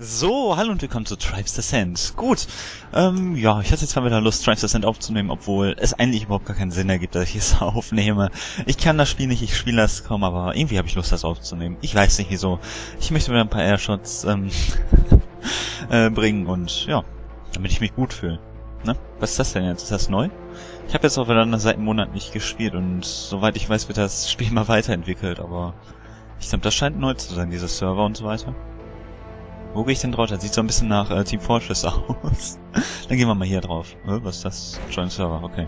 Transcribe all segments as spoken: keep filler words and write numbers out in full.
So, hallo und willkommen zu Tribes Descent. Gut, ähm, ja, ich hatte jetzt mal wieder Lust, Tribes Descent aufzunehmen, obwohl es eigentlich überhaupt gar keinen Sinn ergibt, dass ich es aufnehme. Ich kann das Spiel nicht, ich spiele das kaum, aber irgendwie habe ich Lust, das aufzunehmen. Ich weiß nicht wieso. Ich möchte wieder ein paar Airshots ähm, äh, bringen und ja, damit ich mich gut fühle. Ne? Was ist das denn jetzt? Ist das neu? Ich habe jetzt auch wieder seit einem Monat nicht gespielt und soweit ich weiß, wird das Spiel mal weiterentwickelt, aber ich glaube, das scheint neu zu sein, diese Server und so weiter. Wo gehe ich denn drauf? Das sieht so ein bisschen nach äh, Team Fortress aus. Dann gehen wir mal hier drauf. Äh, was ist das? Join Server, okay.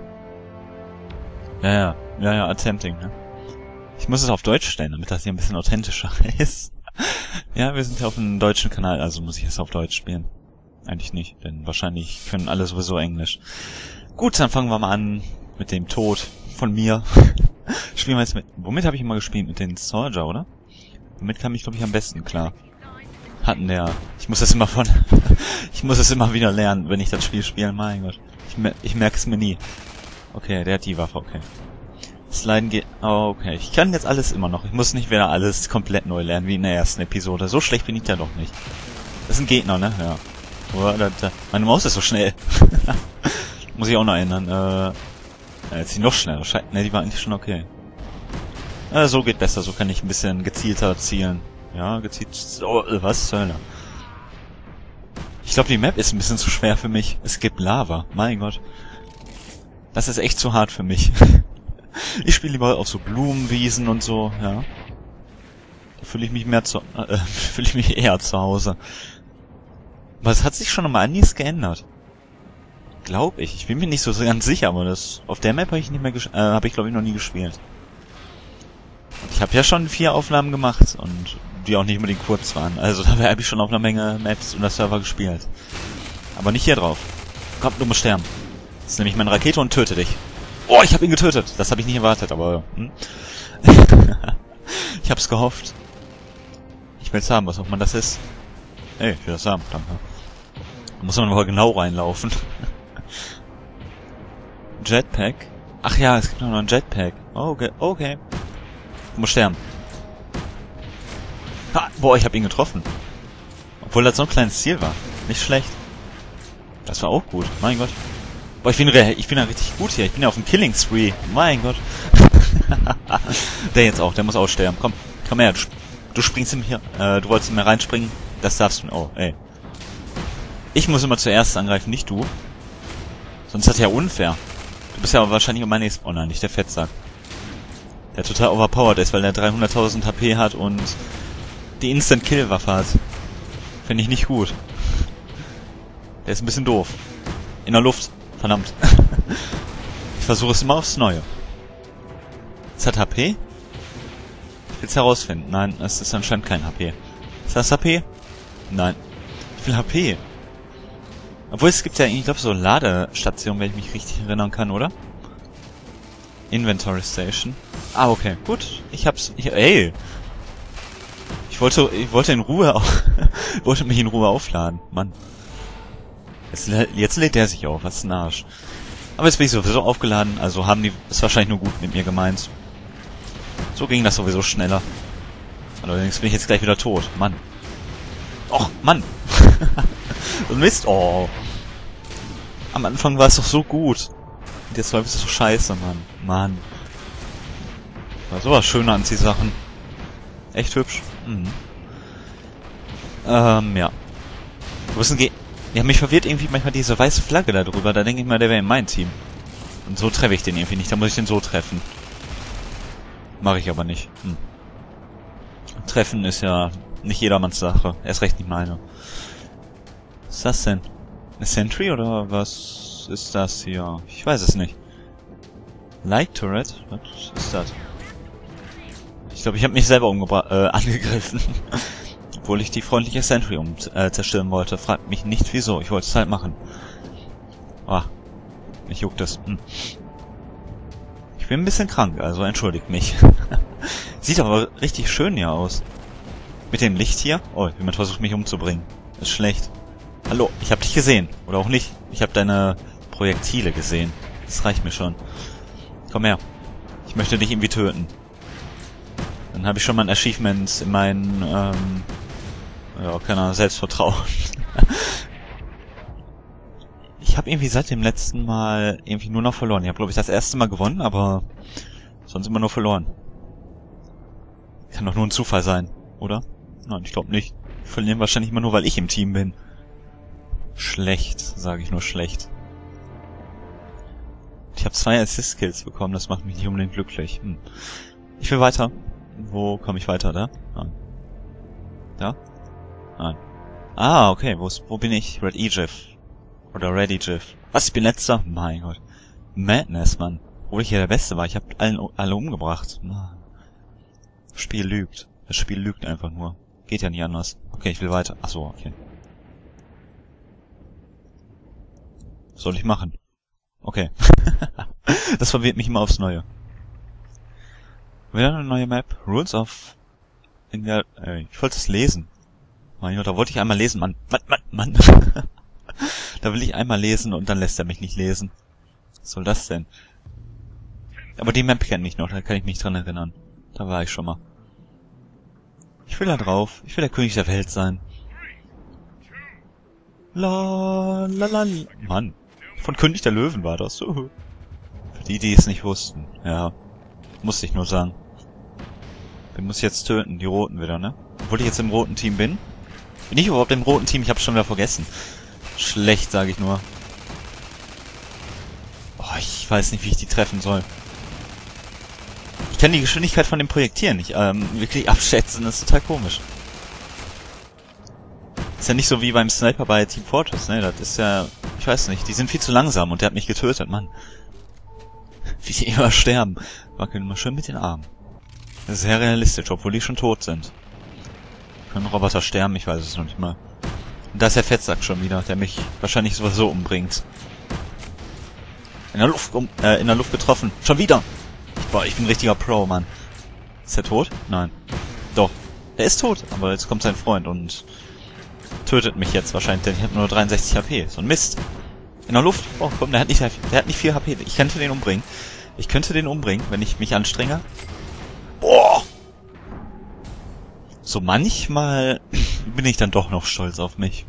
Ja, ja, ja, ja, attempting, ne? Ich muss es auf Deutsch stellen, damit das hier ein bisschen authentischer ist. Ja, wir sind ja auf einem deutschen Kanal, also muss ich es auf Deutsch spielen. Eigentlich nicht, denn wahrscheinlich können alle sowieso Englisch. Gut, dann fangen wir mal an mit dem Tod von mir. Spielen wir jetzt mit... Womit habe ich immer gespielt? Mit den Soldier, oder? Damit kam ich, glaube ich, am besten klar. Hatten der... Ich muss das immer von... ich muss es immer wieder lernen, wenn ich das Spiel spiele. Mein Gott. Ich, mer ich merke es mir nie. Okay, der hat die Waffe, okay. Sliden geht... Oh, okay. Ich kann jetzt alles immer noch. Ich muss nicht wieder alles komplett neu lernen, wie in der ersten Episode. So schlecht bin ich ja doch nicht. Das sind Gegner, ne? Ja. Oh, da, da. Meine Maus ist so schnell. Muss ich auch noch ändern. Äh... Jetzt ist sie noch schneller. Scheiße. Ne, die war eigentlich schon okay. Äh, so geht besser. So kann ich ein bisschen gezielter zielen. Ja, gezielt... Oh, was zur Hölle? Ich glaube, die Map ist ein bisschen zu schwer für mich. Es gibt Lava. Mein Gott. Das ist echt zu hart für mich. Ich spiele lieber auf so Blumenwiesen und so, ja. Da fühle ich mich mehr zu... Äh, fühle ich mich eher zu Hause. Aber es hat sich schon um einiges geändert. Glaube ich. Ich bin mir nicht so ganz sicher, aber das... Auf der Map habe ich nicht mehr gesch... Äh, habe ich, glaube ich, noch nie gespielt. Ich habe ja schon vier Aufnahmen gemacht und die auch nicht unbedingt kurz waren. Also da habe ich schon auf einer Menge Maps und der Server gespielt. Aber nicht hier drauf. Komm, du musst sterben. Das ist nämlich meine Rakete und töte dich. Oh, ich habe ihn getötet. Das habe ich nicht erwartet, aber... Hm? Ich hab's gehofft. Ich will's haben, was auch immer das ist. Ey, ich will das haben, danke. Da muss man aber genau reinlaufen. Jetpack? Ach ja, es gibt noch einen Jetpack. Okay, okay. Du musst sterben. Ha, boah, ich habe ihn getroffen. Obwohl das so ein kleines Ziel war. Nicht schlecht. Das war auch gut. Mein Gott. Boah, ich bin, ich bin ja richtig gut hier. Ich bin ja auf dem Killing Spree. Mein Gott. Der jetzt auch. Der muss auch sterben. Komm, komm her. Du, du springst in hier. Äh, du wolltest in mir reinspringen. Das darfst du. Oh, ey. Ich muss immer zuerst angreifen, nicht du. Sonst ist das ja unfair. Du bist ja aber wahrscheinlich um meine... Oh nein, nicht der Fettsack. Der total overpowered ist, weil der dreihunderttausend H P hat und die Instant-Kill-Waffe hat. Finde ich nicht gut. Der ist ein bisschen doof. In der Luft. Verdammt. Ich versuche es immer aufs Neue. Es hat H P? Ich will es herausfinden. Nein, es ist anscheinend kein H P. Ist das H P? Nein. Ich will H P. Obwohl es gibt ja, ich glaube, so Ladestationen, wenn ich mich richtig erinnern kann, oder? Inventory Station. Ah, okay. Gut. Ich hab's... Ich, ey! Ich wollte... Ich wollte in Ruhe... Auf, wollte mich in Ruhe aufladen. Mann. Jetzt, jetzt lädt der sich auf. Was ist ein Arsch. Aber jetzt bin ich sowieso aufgeladen. Also haben die... Ist wahrscheinlich nur gut mit mir gemeint. So ging das sowieso schneller. Allerdings bin ich jetzt gleich wieder tot. Mann. Och, Mann! Mist. Oh. Am Anfang war es doch so gut. Und jetzt läuft es so scheiße, Mann. Mann. War sowas schöner an die Sachen. Echt hübsch. Mhm. Ähm, ja. Wo ist denn Ge... Ja, mich verwirrt irgendwie manchmal diese weiße Flagge da drüber. Da denke ich mal, der wäre in mein Team. Und so treffe ich den irgendwie nicht. Da muss ich den so treffen. Mache ich aber nicht. Hm. Treffen ist ja nicht jedermanns Sache. Erst recht nicht meine. Was ist das denn? Eine Sentry oder was ist das hier? Ich weiß es nicht. Light Turret? Was ist das? Ich glaube, ich habe mich selber umgebra äh, angegriffen. Obwohl ich die freundliche Sentry um äh, zerstören wollte. Fragt mich nicht wieso. Ich wollte es halt machen. Ah. Mich juckt es. Hm. Ich bin ein bisschen krank, also entschuldigt mich. Sieht aber richtig schön hier aus. Mit dem Licht hier. Oh, jemand versucht mich umzubringen. Ist schlecht. Hallo, ich hab dich gesehen. Oder auch nicht. Ich habe deine Projektile gesehen. Das reicht mir schon. Komm her. Ich möchte dich irgendwie töten. Dann habe ich schon mal ein Achievement in meinen ähm, Ja, keiner Selbstvertrauen. Ich habe irgendwie seit dem letzten Mal irgendwie nur noch verloren. Ich habe, glaube ich, das erste Mal gewonnen, aber sonst immer nur verloren. Kann doch nur ein Zufall sein, oder? Nein, ich glaube nicht. Wir verlieren wahrscheinlich immer nur, weil ich im Team bin. Schlecht, sage ich nur schlecht. Ich habe zwei Assist-Kills bekommen, das macht mich nicht unbedingt glücklich. Hm. Ich will weiter. Wo komme ich weiter, da? Nein. Da? Nein. Ah, okay, wo, ist, wo bin ich? Red Egypt. Oder Red Egypt. Was, ich bin letzter? Mein Gott. Madness, Mann. Obwohl ich hier der Beste war. Ich habe allen, alle umgebracht. Mann. Das Spiel lügt. Das Spiel lügt einfach nur. Geht ja nicht anders. Okay, ich will weiter. Ach so, okay. Was soll ich machen? Okay. Das verwirrt mich immer aufs Neue. Wieder eine neue Map. Rules of... In der... Äh, ich wollte es lesen. Mein Gott, da wollte ich einmal lesen, Mann. Mann, Mann, Mann. Da will ich einmal lesen und dann lässt er mich nicht lesen. Was soll das denn? Aber die Map kennt mich noch, da kann ich mich dran erinnern. Da war ich schon mal. Ich will da drauf. Ich will der König der Welt sein. La, la, la, la. Mann. Von König der Löwen war das. Für die, die es nicht wussten. Ja. Musste ich nur sagen. Den muss ich jetzt töten. Die Roten wieder, ne? Obwohl ich jetzt im roten Team bin. Bin ich überhaupt im roten Team? Ich hab's schon wieder vergessen. Schlecht, sage ich nur. Oh, ich weiß nicht, wie ich die treffen soll. Ich kann die Geschwindigkeit von dem Projektil nicht ähm, wirklich abschätzen. Das ist total komisch. Ist ja nicht so wie beim Sniper bei Team Fortress, ne? Das ist ja... Ich weiß nicht, die sind viel zu langsam und der hat mich getötet, Mann. Wie die immer sterben. Wackeln immer schön mit den Armen. Das ist sehr realistisch, obwohl die schon tot sind. Können Roboter sterben? Ich weiß es noch nicht mal. Und da ist der Fettsack schon wieder, der mich wahrscheinlich sowieso umbringt. In der Luft, um, äh, in der Luft getroffen. Schon wieder! Boah, ich bin ein richtiger Pro, Mann. Ist der tot? Nein. Doch. Der ist tot, aber jetzt kommt sein Freund und tötet mich jetzt wahrscheinlich, denn ich habe nur dreiundsechzig H P. So ein Mist. In der Luft? Oh, komm, der hat nicht, der hat nicht viel H P. Ich könnte den umbringen. Ich könnte den umbringen, wenn ich mich anstrenge. Boah! So manchmal bin ich dann doch noch stolz auf mich.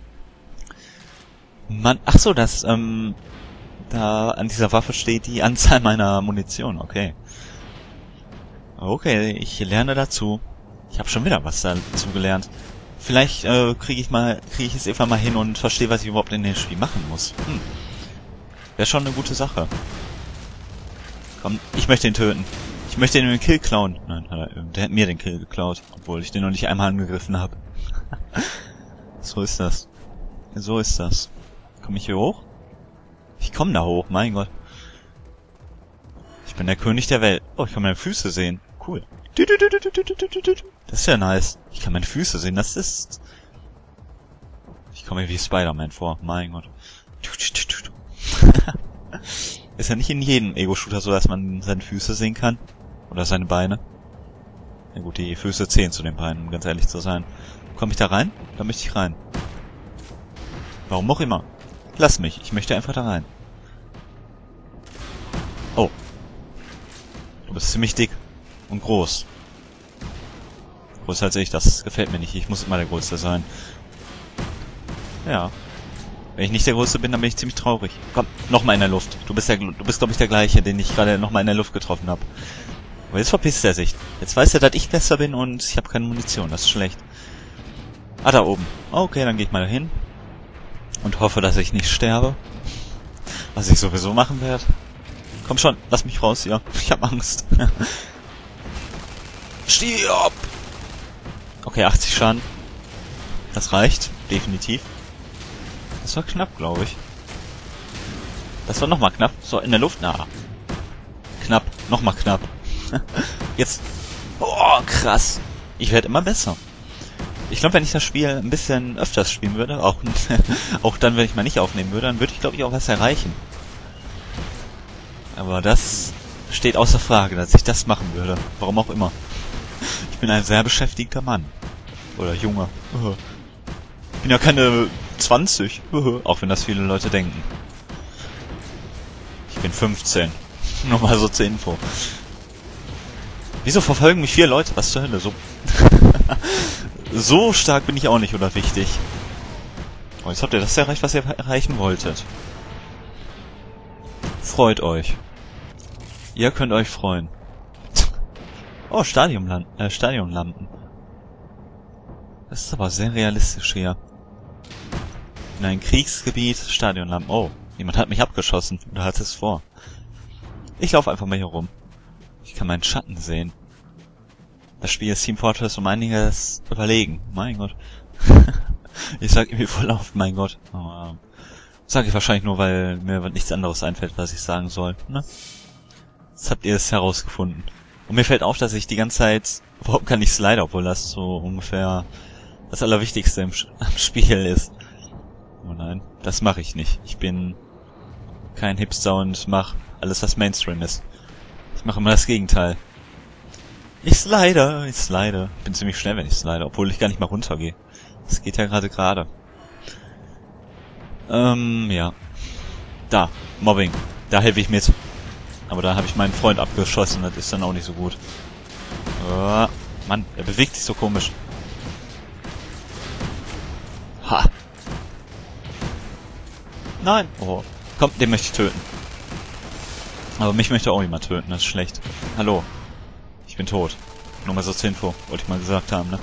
Mann, ach so, das, ähm, da an dieser Waffe steht die Anzahl meiner Munition, okay. Okay, ich lerne dazu. Ich habe schon wieder was dazu gelernt. Vielleicht äh, kriege ich mal, kriege ich es einfach mal hin und verstehe, was ich überhaupt in dem Spiel machen muss. Hm. Wäre schon eine gute Sache. Komm, ich möchte ihn töten. Ich möchte ihn den Kill klauen. Nein, der hat mir den Kill geklaut, obwohl ich den noch nicht einmal angegriffen habe. So ist das. So ist das. Komme ich hier hoch? Ich komme da hoch, mein Gott. Ich bin der König der Welt. Oh, ich kann meine Füße sehen. Cool. Das ist ja nice. Ich kann meine Füße sehen, das ist... Ich komme mir wie Spider-Man vor, mein Gott. Ist ja nicht in jedem Ego-Shooter so, dass man seine Füße sehen kann. Oder seine Beine. Ja gut, die Füße zählen zu den Beinen, um ganz ehrlich zu sein. Komme ich da rein? Da möchte ich rein. Warum auch immer. Lass mich, ich möchte einfach da rein. Oh. Du bist ziemlich dick. Und groß. Größer als ich, das gefällt mir nicht. Ich muss immer der Größte sein. Ja. Wenn ich nicht der Größte bin, dann bin ich ziemlich traurig. Komm, nochmal in der Luft. Du bist der, du bist, glaube ich, der gleiche, den ich gerade nochmal in der Luft getroffen habe. Aber jetzt verpisst er sich. Jetzt weiß er, dass ich besser bin und ich habe keine Munition. Das ist schlecht. Ah, da oben. Okay, dann gehe ich mal dahin. Und hoffe, dass ich nicht sterbe. Was ich sowieso machen werde. Komm schon, lass mich raus hier. Ich habe Angst. Stirb! Okay, achtzig Schaden. Das reicht, definitiv. Das war knapp, glaube ich. Das war nochmal knapp. So, in der Luft. Na. Knapp. Nochmal knapp. Jetzt. Oh, krass. Ich werde immer besser. Ich glaube, wenn ich das Spiel ein bisschen öfters spielen würde, auch, auch dann, wenn ich mal nicht aufnehmen würde, dann würde ich, glaube ich, auch was erreichen. Aber das steht außer Frage, dass ich das machen würde. Warum auch immer. Ich bin ein sehr beschäftigter Mann. Oder Junge. Ich bin ja keine zwanzig. Auch wenn das viele Leute denken. Ich bin fünfzehn. Nur mal so zur Info. Wieso verfolgen mich vier Leute? Was zur Hölle? So. So stark bin ich auch nicht oder wichtig. Oh, jetzt habt ihr das erreicht, was ihr erreichen wolltet. Freut euch. Ihr könnt euch freuen. Oh, Stadionlampen. Äh, Stadionlampen. Das ist aber sehr realistisch hier. In einem Kriegsgebiet, Stadionlampen. Oh, jemand hat mich abgeschossen. Oder hat es vor. Ich laufe einfach mal hier rum. Ich kann meinen Schatten sehen. Das Spiel ist Team Fortress um einiges überlegen. Mein Gott. Ich sag irgendwie voll auf, mein Gott. Aber sage ich wahrscheinlich nur, weil mir nichts anderes einfällt, was ich sagen soll. Ne? Jetzt habt ihr es herausgefunden. Und mir fällt auf, dass ich die ganze Zeit überhaupt gar nicht slide, obwohl das so ungefähr das Allerwichtigste im am Spiel ist. Oh nein, das mache ich nicht. Ich bin kein Hipster und mache alles, was Mainstream ist. Ich mache immer das Gegenteil. Ich slide, ich slide. Ich bin ziemlich schnell, wenn ich slide, obwohl ich gar nicht mal runtergehe. Das geht ja gerade gerade. Ähm, ja. Da, Mobbing. Da helfe ich mit. Aber da habe ich meinen Freund abgeschossen, das ist dann auch nicht so gut. Oh, Mann, er bewegt sich so komisch. Ha! Nein! Oh, komm, den möchte ich töten. Aber mich möchte auch jemand töten, das ist schlecht. Hallo. Ich bin tot. Nur mal so zur Info, wollte ich mal gesagt haben, ne?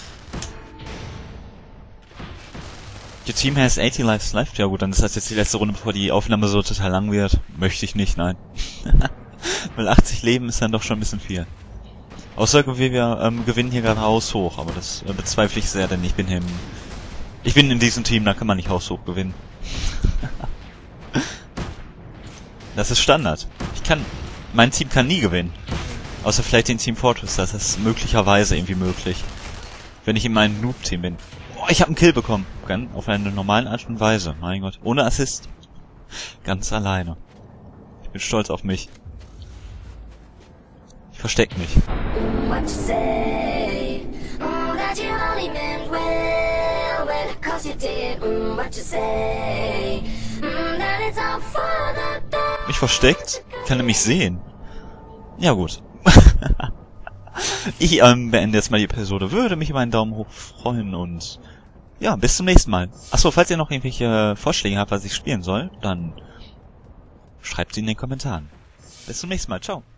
Your team has eighty lives left. Ja gut, dann ist das jetzt die letzte Runde, bevor die Aufnahme so total lang wird. Möchte ich nicht, nein. Weil achtzig Leben ist dann doch schon ein bisschen viel. Außer wir ähm, gewinnen hier gerade haushoch, aber das äh, bezweifle ich sehr, denn ich bin im... Ich bin in diesem Team, da kann man nicht haushoch gewinnen. Das ist Standard. Ich kann... Mein Team kann nie gewinnen. Außer vielleicht den Team Fortress, das ist möglicherweise irgendwie möglich. Wenn ich in meinem Noob-Team bin. Oh, ich habe einen Kill bekommen. Ganz auf eine normale Art und Weise. Mein Gott. Ohne Assist. Ganz alleine. Ich bin stolz auf mich. Ich versteck mich. Mich versteckt? Kann er mich sehen? Ja gut. Ich ähm, beende jetzt mal die Episode. Würde mich über einen Daumen hoch freuen und ja, bis zum nächsten Mal. Achso, falls ihr noch irgendwelche Vorschläge habt, was ich spielen soll, dann schreibt sie in den Kommentaren. Bis zum nächsten Mal. Ciao.